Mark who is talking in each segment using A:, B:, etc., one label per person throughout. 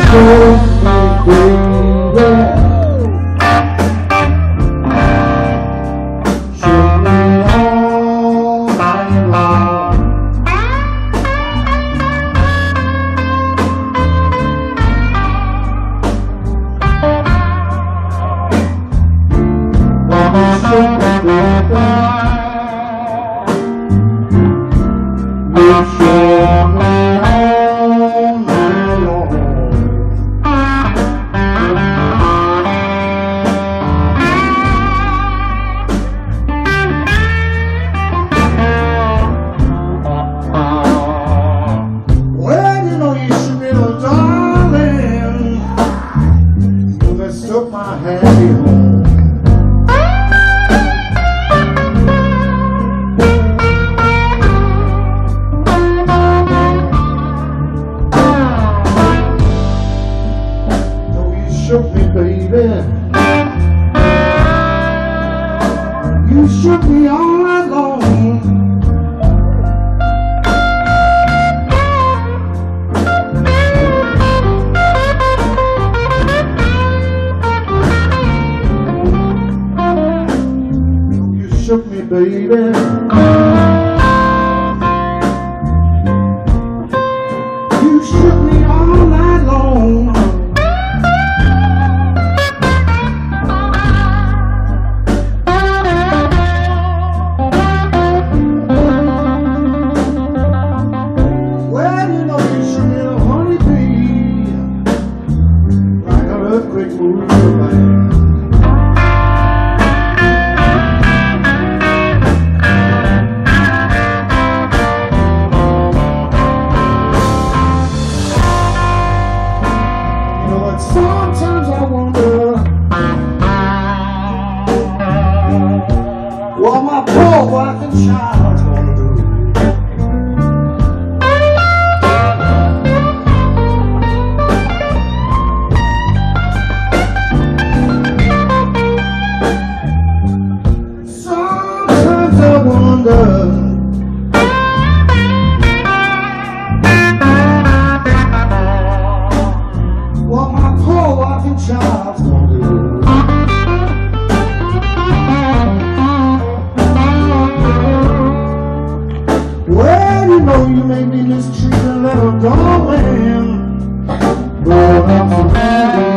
A: shook me, baby. You shook me all night long. You shook me, baby. You shook me all night long. Well, you know you shook me a honeybee, like an earthquake moves the land. Sometimes I wonder what my poor wife and child's gonna do. Sometimes I wonder what my poor wife and child's gonna do. Well, you know you made me mistreat a little darling, but I'm forgetting.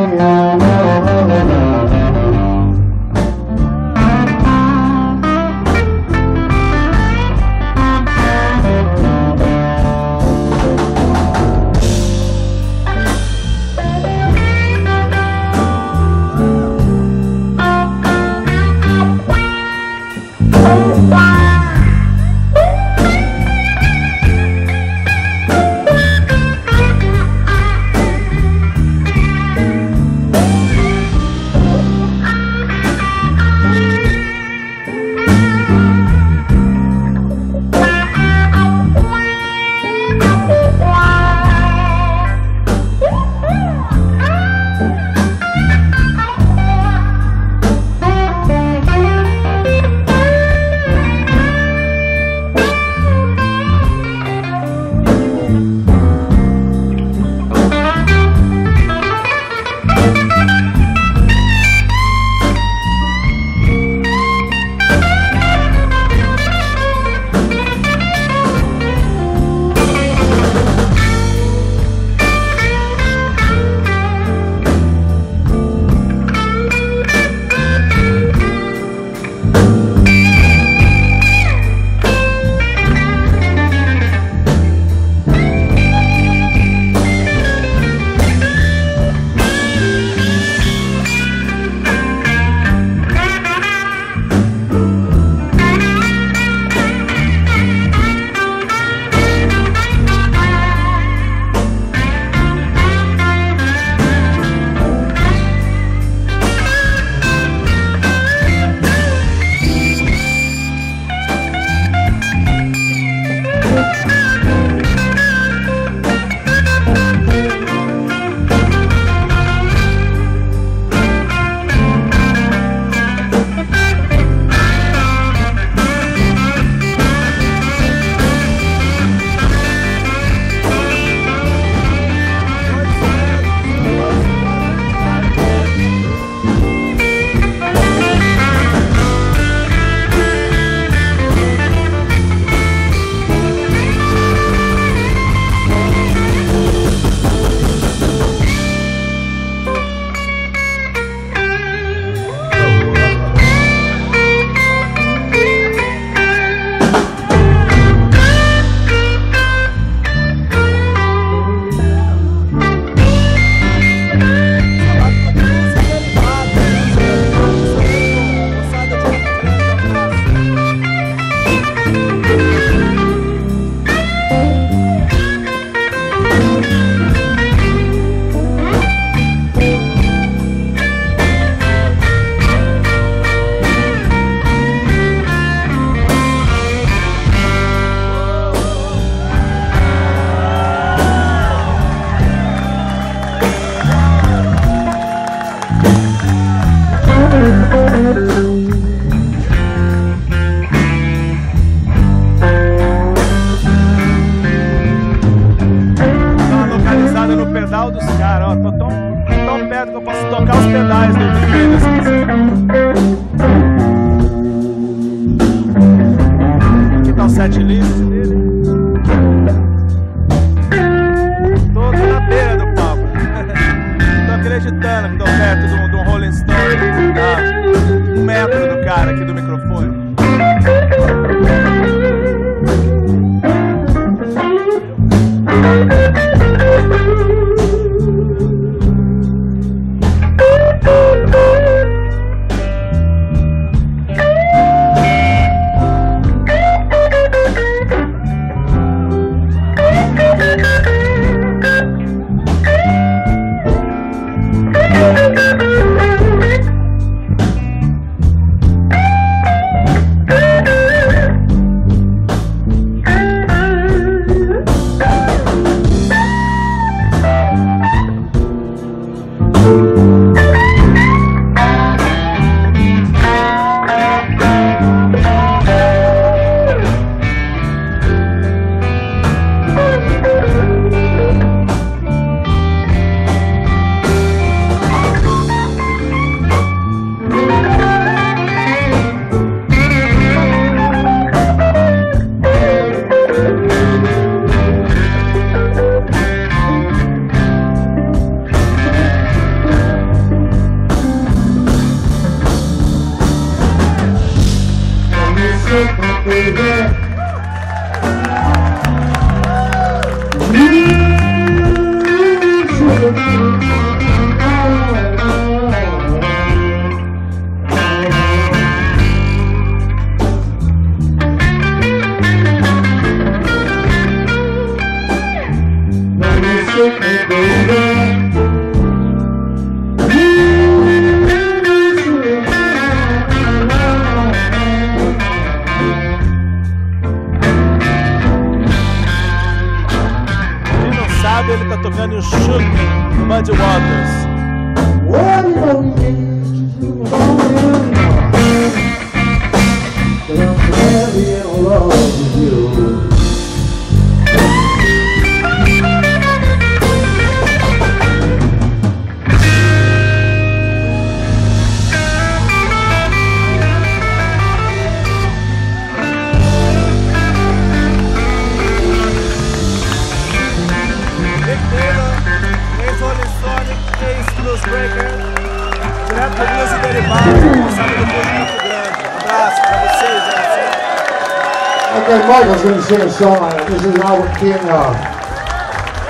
B: Ele tá tocando o Shook do Muddy Waters. Direto do Blues e Derivados, um sábado depois muito grande. Um abraço pra vocês,
A: Okay, Michael's going to sing a song. This is Albert King.